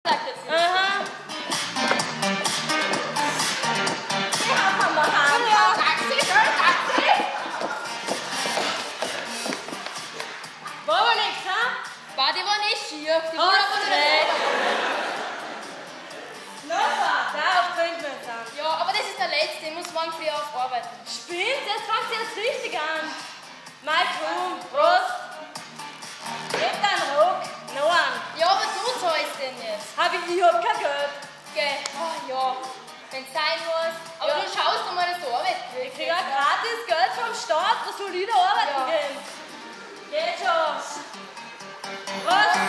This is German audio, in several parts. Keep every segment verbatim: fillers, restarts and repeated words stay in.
Sagt jetzt nicht. Aha. Ja, Mama, Ja, Taxi, schön, Taxi. war aber nichts, ha? War die war nicht schier. Die Oh, war aber nicht recht. Lothar, darauf trinken wir jetzt an. Ja, aber das ist der letzte. Ich muss morgen früh aufarbeiten. Spinnt, jetzt fängt erst richtig an. Mein Kuhn, Prost. Gib deinen Ruck, noch einen. Ja, aber du zahlst den jetzt. Hab ich, ich hab kein Geld. Gell? Oh, ja. Wenn es sein muss. Aber Ja. du schaust doch mal, dass du Arbeit Ich kriegst. krieg ja gratis Geld vom Staat, was soll ich da arbeiten Ja. gehen? Geht schon. Prost.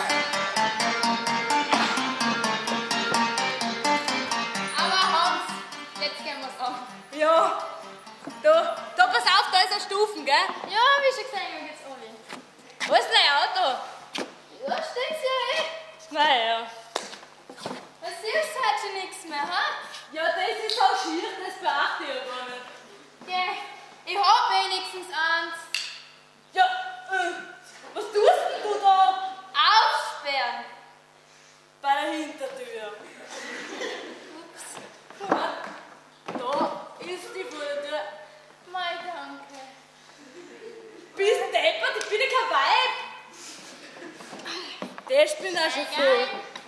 Aber Hans, jetzt gehen wir's an. Ja. Da, da pass auf, da ist eine Stufen, gell? Ja, wie schon gesagt, wir geht's alle. Wo ist denn dein Auto? Ja, steht's ja eh. Naja. Was siehst du halt schon nichts mehr, ha? Ja, das ist auch schier, das beachte ich ja gar nicht. Gell, ich hab wenigstens eins. Ja, äh, was tust denn du da? Aufsperren. Bei der Hintertür. Ups. Da ist die vor der Tür. Mei, danke. Bist deppert, ich bin ja kein Weib. Der spinnt auch schon voll.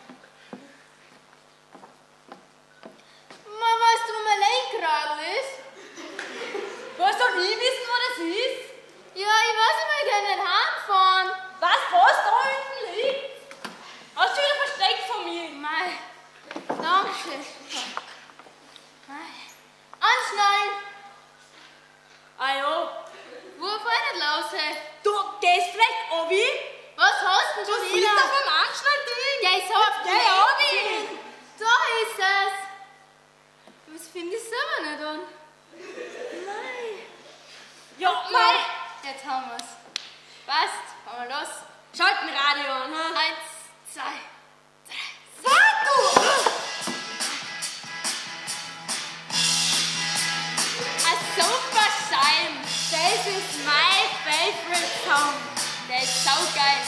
Ma, weißt du, wo mein Lenkrad ist? Woher soll ich wissen, wo das ist? Ja, ich weiß nicht mehr, ich kann nicht heimfahren. Was, was da hinten liegt? Hast du wieder versteckt von mir? Mei, danke. Mei. Anschnallen. Ah ja. Wo fahr ich nicht raus? Hey? Du gehst vielleicht obi? Was hast denn Du schon siehst wieder? auf dem Anschnallding. Ja, ich sag, Geh obi. da ist es. Was finde ich selber nicht an? Nein. Ja, mei. Jetzt haben wir's. Passt, fahren wir los. Schalten Radio an, ha? Eins, zwei, drei. Sag du! Ein super Schein. Das ist mein favorite song. Der ist saugeil.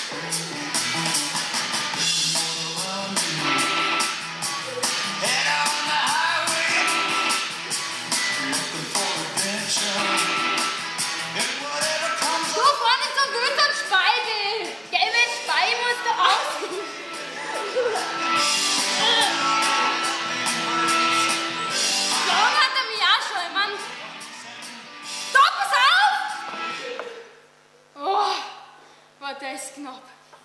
Du fahr nicht so gut an Speigel. Gell, wenn Spei muss da aus. Schlagen hat er mich auch schon, ich mein. Da, pass auf! Oh, war das knapp.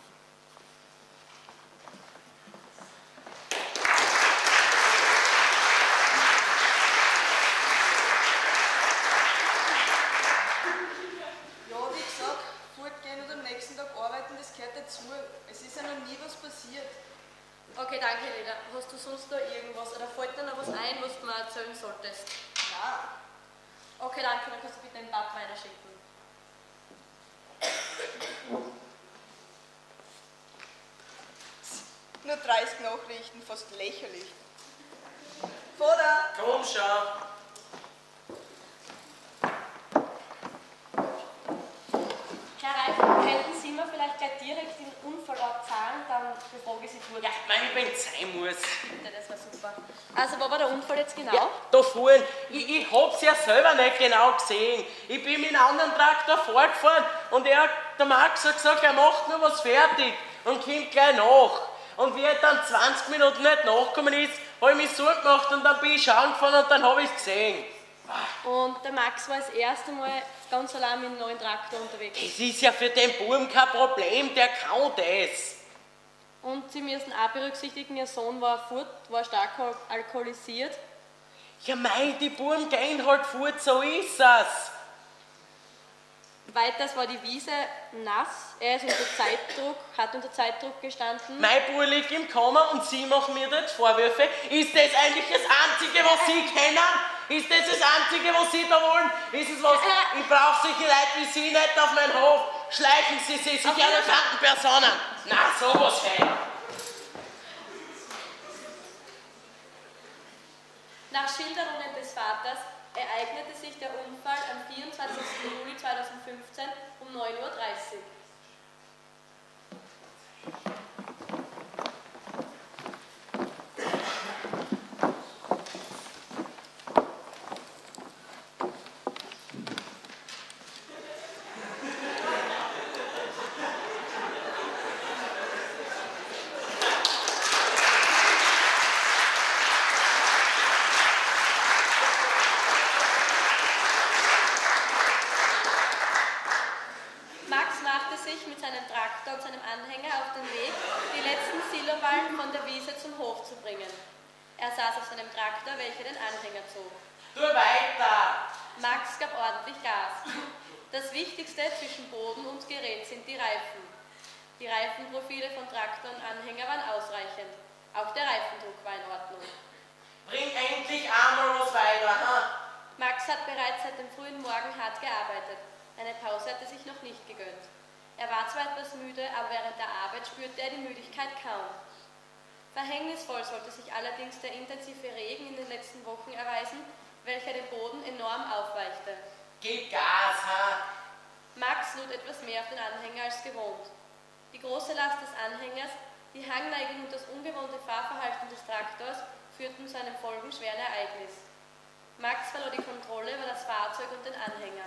Ja, wie gesagt, fortgehen und am nächsten Tag arbeiten, das gehört dazu. Es ist ja noch nie was passiert. Okay, danke, Leda. Hast du sonst da irgendwas oder fällt dir noch was ein, was du mir erzählen solltest? Ja. Okay, danke, dann kannst du bitte den Papa weiterschicken. Nur dreißig Nachrichten, fast lächerlich. Vater! Komm schon. Herr Reif, könnten Sie mir vielleicht gleich direkt den Unfallort zahlen, dann befrage ich Sie kurz. Ja, mein, wenn es sein muss. Bitte, das war super. Also, wo war der Unfall jetzt genau? Ja, da vorne. Ich, ich hab's ja selber nicht genau gesehen. Ich bin mit einem anderen Traktor fortgefahren und er, der Max hat gesagt, er macht nur was fertig und kommt gleich nach. Und wie er dann zwanzig Minuten nicht nachgekommen ist, habe ich mich so gemacht und dann bin ich schauen gefahren und dann habe ich es gesehen. Und der Max war das erste Mal ganz allein mit einem neuen Traktor unterwegs. Das ist ja für den Buben kein Problem, der kann das. Und Sie müssen auch berücksichtigen, Ihr Sohn war fort, war stark al- alkoholisiert. Ja mei, die Buben gehen halt fort, so ist es. Weiters war die Wiese nass, er ist unter Zeitdruck, hat unter Zeitdruck gestanden. Mein Bub liegt im Kammer und Sie machen mir jetzt Vorwürfe. Ist das eigentlich das Einzige, was Sie kennen? Ist das das Einzige, was Sie da wollen? Ist es was? Ich brauche solche Leute wie Sie nicht auf meinen Hof. Schleichen Sie sich, Sie arroganten Personen. Na, sowas halt. Nach Schilderungen des Vaters ereignete sich der Unfall am vierundzwanzigsten Juli zweitausendfünfzehn um neun Uhr dreißig. Güter zum Hof zu bringen. Er saß auf seinem Traktor, welcher den Anhänger zog. Tu weiter! Max gab ordentlich Gas. Das Wichtigste zwischen Boden und Gerät sind die Reifen. Die Reifenprofile von Traktor und Anhänger waren ausreichend. Auch der Reifendruck war in Ordnung. Bring endlich einmal was weiter, ha? Max hat bereits seit dem frühen Morgen hart gearbeitet. Eine Pause hatte sich noch nicht gegönnt. Er war zwar etwas müde, aber während der Arbeit spürte er die Müdigkeit kaum. Verhängnisvoll sollte sich allerdings der intensive Regen in den letzten Wochen erweisen, welcher den Boden enorm aufweichte. Gib Gas, ha? Max lud etwas mehr auf den Anhänger als gewohnt. Die große Last des Anhängers, die Hangneigung und das ungewohnte Fahrverhalten des Traktors führten zu einem folgenschweren Ereignis. Max verlor die Kontrolle über das Fahrzeug und den Anhänger.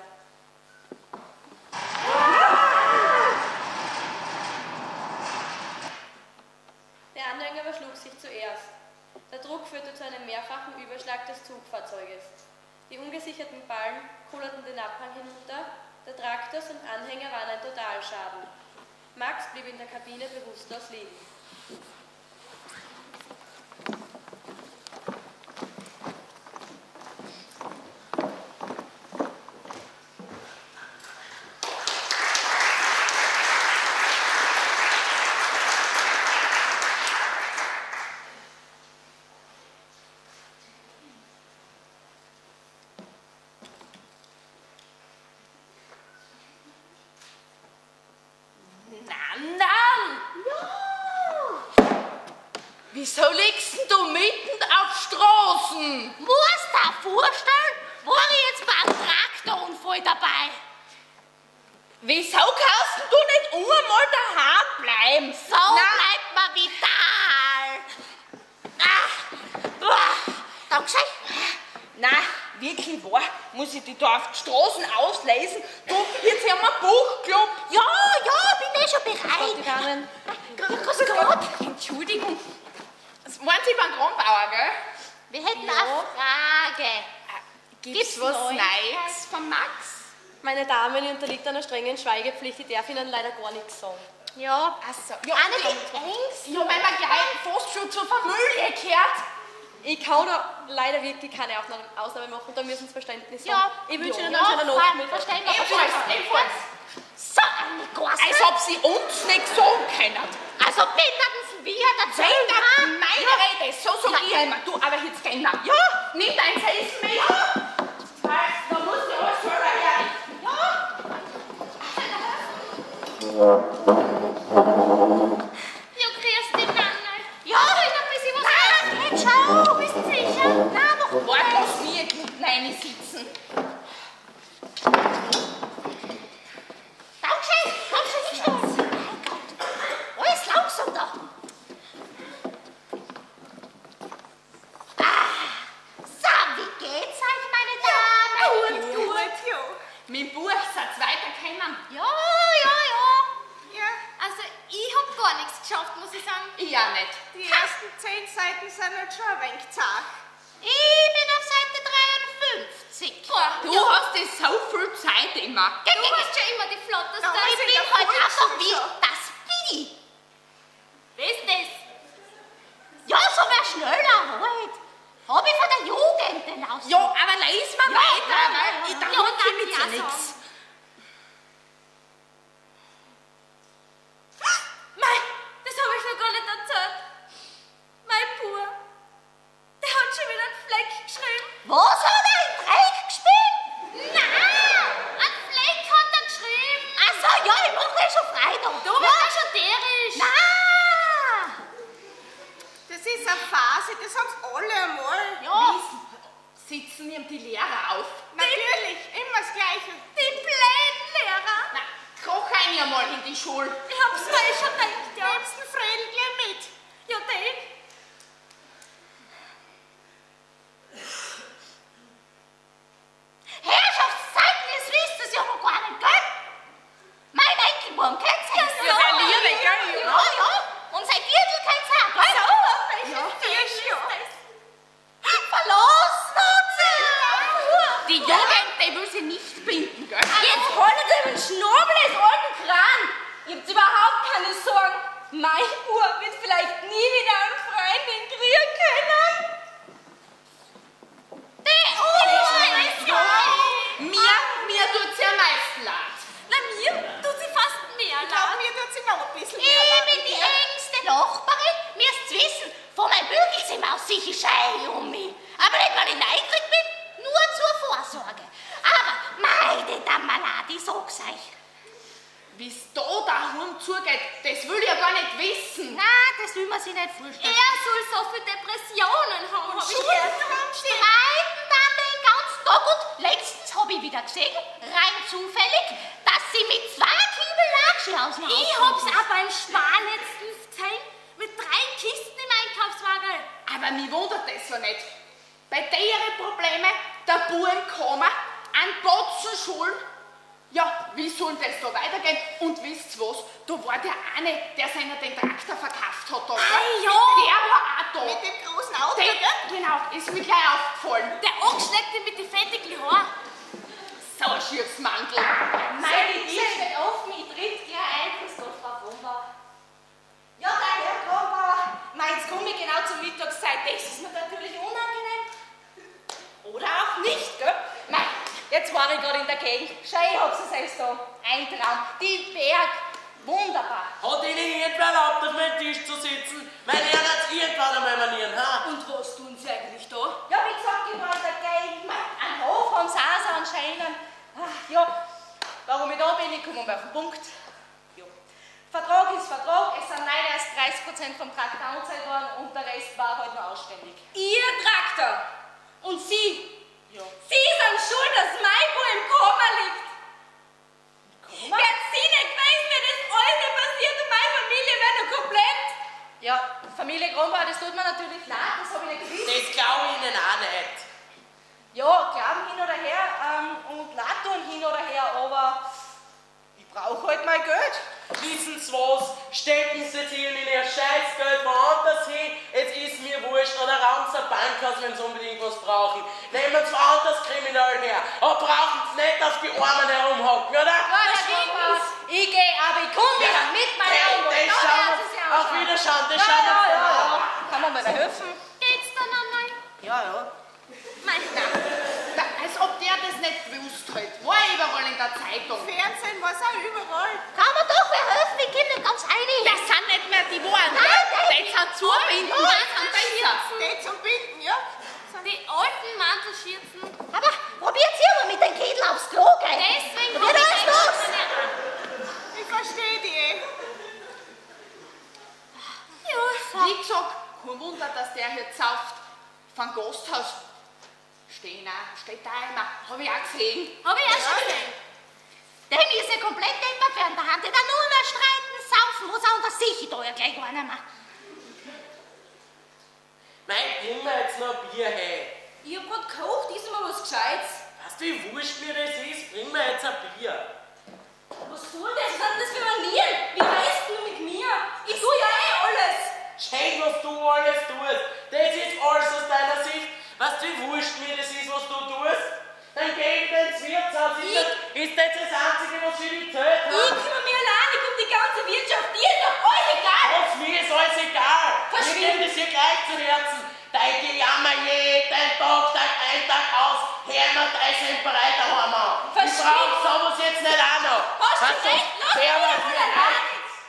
Der Anhänger überschlug sich zuerst. Der Druck führte zu einem mehrfachen Überschlag des Zugfahrzeuges. Die ungesicherten Ballen kullerten den Abhang hinunter, der Traktor und Anhänger waren ein Totalschaden. Max blieb in der Kabine bewusstlos liegen. Wieso liegst du mitten auf Straßen? Musst du dir vorstellen, war ich jetzt beim Traktorunfall dabei? Wieso kannst du nicht einmal daheim bleiben? So bleibt man vital. Ah, boah, Dankeschön. Nein, wirklich wahr, muss ich dich da auf die Straßen auslesen? Du, jetzt haben wir Buchclub. Ja, ja, bin eh schon bereit. Die Damen. Grüß Gott. Entschuldigung, das waren Sie beim Kronbauer, gell? Wir hätten eine Frage. Gibt's, Gibt's was Neuigkeiten? Neues von Max? Meine Dame die unterliegt einer strengen Schweigepflicht, ich darf Ihnen leider gar nichts sagen. Ja, Achso, ja, eine die- die Ängste. ja, weil man gleich fast schon zur Familie gehört. Ich kann da leider wirklich keine Ausnahme, Ausnahme machen, da müssen Sie Verständnis Ja. haben. Ich wünsche Ihnen Ja, einen schönen fein, Abend. verstehen wir. Ebenfalls, ebenfalls. So eine große. Als ob Sie uns nicht sagen können. Also mindestens wir dazu. Wenn das meine Rede ist, so sag ich immer. Du, aber jetzt gehen wir. Ja, nimm dein Essen mit. Ja. Da musst du alles selber herrichten. Ja, grüß dich, Nanne. Ja, ich hab ein bisschen was. Nein, geht schon. Bist du sicher? Nein, noch Warte, lass mich jetzt mit rein sitzen. Dankeschön. Dankeschön, nicht los. Mein Gott. Alles langsam da. Ah, so, wie geht's euch, meine Damen? Gut, gut, ja. Mit dem Buch seid weitergekommen. Ja, ja, ja. Ja, also ich hab gar nichts geschafft, muss ich sagen. Ich auch nicht. Die ersten zehn Seiten sind halt schon ein wenig zart. Ich bin auf Seite dreiundfünfzig. Du hast ja so viel Zeit immer. Geh, Du geh, bist schon immer die flotteste. Da Ich ist bin ja halt voll einfach schon wie so. das Speedy. Wer ist das? Ja, so wer schneller halt. Hab ich von der Jugend den aus. Ja, aber lies mal Ja, weiter, ja, weil ja, ich ja. da Ja, kommt danke, mit ja, so nichts. Mei, das habe ich noch gar nicht erzählt. Mein Bub, der hat schon wieder einen Fleck geschrieben. Was hat er in Dreck gespielt? Nein, einen Fleck hat er geschrieben. Achso, ja, ich mach den schon frei da. Du bist ja schon derisch. Nein. Das ist eine Phase, das haben sie alle einmal. Ja. Sitzen ihm die Lehrer auf. Natürlich, immer das Gleiche. Die blöden Lehrer. Na, koch ein einmal in die Schule. Ich hab's mir eh schon gedacht, ja. Nimmst den Fredel gleich mit. Ja, den. Herrschaftszeugnis wisst ihr ja noch gar nicht, gell? Mein Enkelbaum kennt's ja. Ja, der Liebe, gell? Ja, ja. Und sein Gürtel kennt's auch, gell? So, welches Ja, Fisch ja. ist das? Verlassen hat sie. Die Jugend, die will sie nicht binden, gell? Jetzt haltet ihr den Schnabel des alten Kran. Ihr habt überhaupt keine Sorgen. Mein Bub wird vielleicht nie wieder einen mein Bügelzimmer aus, sicher schei um mich. Aber nicht, weil ich neugierig bin, nur zur Vorsorge. Aber meine Damaladi, sag's euch. Wie's da daheim zugeht, das will ich ja gar nicht wissen. Nein, das will man sich nicht vorstellen. Er soll so viele Depressionen haben, hab ich gehört. Die reiten dann den ganzen Tag und letztens habe ich wieder gesehen, rein zufällig, dass sie mit zwei Kiebel Lachschlausen Ich hab's auch beim Spar letztens gesehen, mit drei Kisten im Einkaufswagen. Aber mich wundert das so nicht. Bei deren Probleme, der Buben kommen, an Botzen Schulen. Ja, wie soll das da weitergehen? Und wisst was? Da war der eine, der seiner den Traktor verkauft hat. Da, Ah, ja. Der war auch da. Mit dem großen Auto, Der, gell? genau, ist mir gleich aufgefallen. Der Angeschleckte mit den fettigen Haaren. So ein schiefes Mandel. Meine Tür steht offen, ich tritt gleich ein, Christoph, Frau Wohnbauer. Ja, der Herr Kronbauer, meins komme ich genau zur Mittagszeit, das ist mir natürlich unangenehm. Oder auch nicht, gell? Nein, jetzt war ich gerade in der Gegend. Schau, ich hab's es selbst da. Ein Traum. Die Berg. Wunderbar. Hat Ihnen irgendwer erlaubt, auf meinem Tisch zu sitzen? Meine Herren hat's irgendwann einmal manieren, ha? Und was tun Sie eigentlich da? Ja, wie gesagt, ich war in der Gegend. Ein Hof haben sie auch so anscheinend. Ach, ja, warum ich da bin, ich komme mal auf den Punkt. Ja. Vertrag ist Vertrag, es sind leider erst dreißig Prozent vom Traktor angezahlt worden und der Rest war halt noch ausständig. Ihr Traktor! Und Sie? Ja. Sie sind schuld, dass mein Bub im Koma liegt. Koma? Wären Sie nicht gewesen, wäre das alles nicht passiert und meine Familie wäre noch komplett. Ja, Familie Kronbauer, das tut mir natürlich leid, das habe ich nicht gewusst. Das glaube ich Ihnen auch nicht. Ja, glauben hin oder her ähm, und leid tun hin oder her, aber ich brauche halt mein Geld. Wissen Sie was? Stecken Sie jetzt hier in Ihr Scheißgeld woanders hin, es ist mir wurscht, oder rauben Sie eine Bank aus, wenn Sie unbedingt was brauchen. Nehmen Sie woanders kriminell her, aber brauchen Sie nicht auf die Armen herumhocken, oder? Ja, ich gehe, aber ich komme wieder mit meiner Umwelt. Das Ja, schauen das ist ja wir, auch auf schon. Wiederschauen, das Ja, schauen wir ja, uns ja, dann an. ja. Kann man mir da helfen? Geht's dann einmal? Ja, ja. Mein Da, als ob der das nicht gewusst hat. War überall in der Zeitung. Fernsehen war es auch überall. Kann man doch wer helfen, ich komme nicht ganz einig. Das sind nicht mehr die Wahren. Nein, Das sind zubinden, das sind besser. Geht zum Binden, ja? Die alten Mantelschürzen. Aber probiert ihr mal mit dem Kittel aufs Klo gehen. Deswegen Probiert hab euch ich los. meine- Ich verstehe die eh. Wie gesagt, kein Wunder, dass der hier zauft. Von Gasthaus. Stehen auch, steht da immer. Hab ich auch gesehen. Hab ich auch schon gesehen. Dem ist ja komplett deppert während der Hand. Die da nur mehr streiten, saufen, was auch unter sich da ja gleich gar nicht mehr. Nein, bring mir jetzt noch ein Bier her. Ich hab grad gekocht, ist mal was Gescheites. Weißt du, wie wurscht mir das ist? Bring mir jetzt ein Bier. Was soll das? Was sind das für Manieren? Wie weißt du mit mir? Ich tue ja eh alles. Schön, was du alles tust. Das ist alles aus deiner Sicht. Weißt du, wie wurscht mir das ist, was du tust? Dann geh wieder ins Wirtshaus. Ist, das, ist das das Einzige, was für dich zählt? Ich kümmere mich alleine um die ganze Wirtschaft. Dir ist doch alles egal. Was, mir ist alles egal. Verschwind. Mir geht es hier gleich zu Herzen. Dein Gejammer jeden Tag, Tag ein, Tag aus. Hör mir dein Semperei daheim an. Ich Verschwind. brauch sowas jetzt nicht auch noch. Hast du Weißt du, recht? Lass wer mich was mir allein. leid.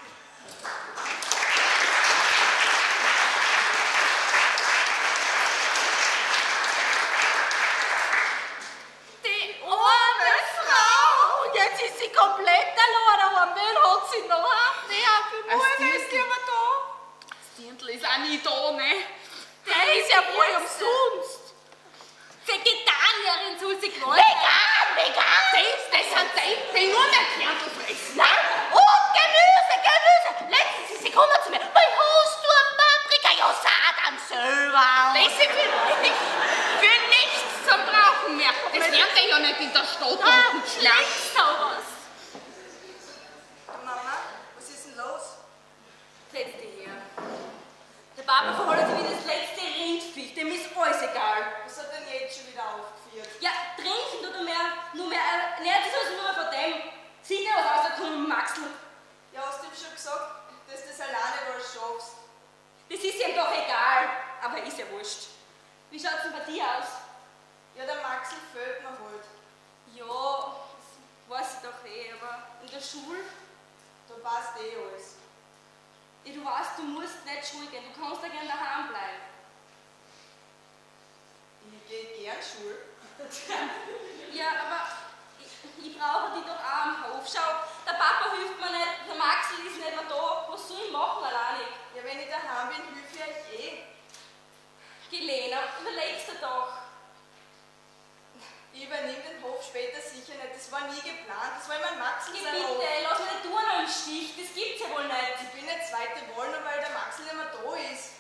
Die arme Frau. Und jetzt ist sie komplett alleine. Wen hat sie noch? Ja, Mutter ist die aber da. Das Dirndl ist auch nie da, ne? Der ist ja wohl umsonst. Vegetarierin soll sie geworden. Vegan, vegan. Das, das sind die, die nur mehr Kernel fressen. Nein. Und Gemüse, Gemüse. Letztens ist sie gekommen zu mir. Weil hast du eine Paprika? Ja, sah dann selber. Das ist für nichts, für nichts zum Brauchen mehr. Das lernt ihr ja nicht in der Stadt Ah, unten. Schlecht sowas. Mama, was ist denn los? Setz dich her. Der Papa verholt sich wie das letzte Rindviech. Dem ist alles egal. Was hat denn jetzt schon wieder aufgeführt? Ja, trinken tut er mehr, nur mehr, er nährt sich also nur mehr von dem. Sieht ja was aus, der Kuhn Maxl. Ja, hast du ihm schon gesagt, dass du das alleine wohl schaffst? Das ist ihm doch egal, aber ist ja wurscht. Wie schaut's denn bei dir aus? Ja, der Maxl fehlt mir halt. Ja, das weiß ich doch eh, aber in der Schule, Da passt eh alles. ja, du weißt, du musst nicht Schule gehen, du kannst da gerne daheim bleiben. Ja, aber ich, ich brauche die doch auch am Hof. Schau, der Papa hilft mir nicht, der Maxl ist nicht mehr da. Was soll ich machen alleinig? Ja, wenn ich daheim bin, hilf ich euch eh. Gelena, überlegst du doch. Ich übernehme den Hof später sicher nicht. Das war nie geplant. Das war immer ein Maxl Geh sein bitte, Hof. lass mich nicht tun noch im Stich. Das gibt's ja wohl nicht. Ich bin nicht zweite Wahl, nur weil der Maxl nicht mehr da ist.